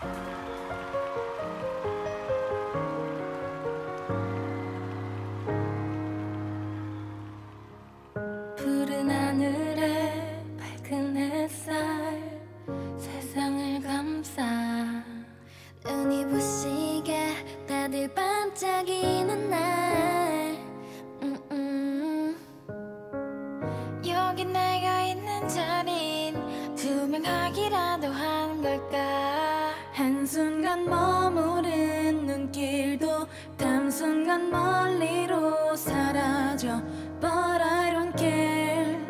푸른 하늘에 밝은 햇살 세상을 감싸 눈이 부시게 다들 반짝이는 날 여기 내가 있는 자린 투명하기라도 한 걸까. 한순간 머무른 눈길도 담순간 멀리로 사라져. But I don't care.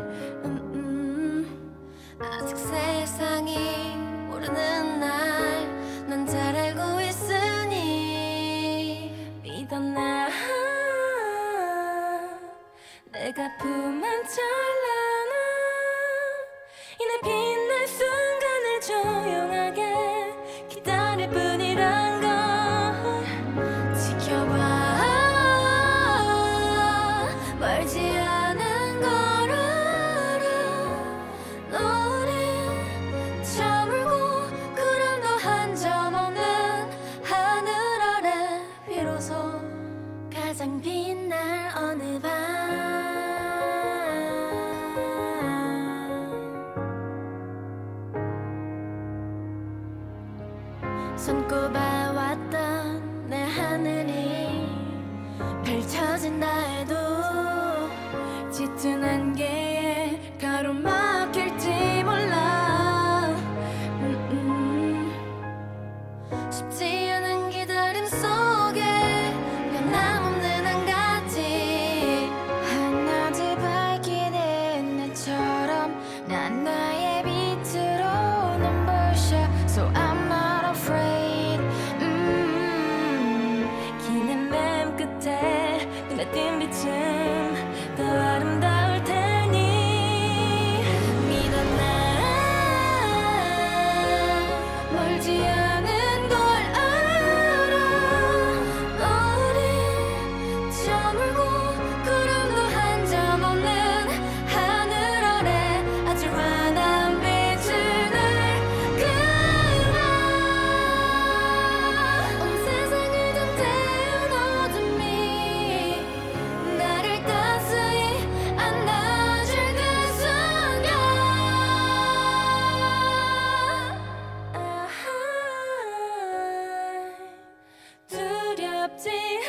아직 세상이 모르는 날 난 잘 알고 있으니 믿었나. 내가 품은 찬란함 이내 빛날 순간을 조용하게 기다릴 뿐이란 걸 지켜봐. 멀지 않은 걸 알아. 노을이 저물고 구름도 한 점 없는 하늘 아래 비로소 가장 빛날 어느 밤 손꼽아 왔던 내 하늘이 펼쳐진 날도 짙은 안개에 가로막힐지 몰라. 쉽지 않은 기다림 속에 변함없는 한 가지 한낮에 밝히는 나처럼 난 나의 빛으로 눈부셔. So I'm not afraid. 긴 헤맨 끝에 눈에 띈 빛은 더 아름다울 테니 믿었나. 멀지 않은 걸 알아. 노을이 저물고 구름도 한 점 없는 하늘 아래 아주 환한 빛을 날 그라. 온 세상을 다 태운 어둠이 나를 따스히 안아줄 그 순간 두렵지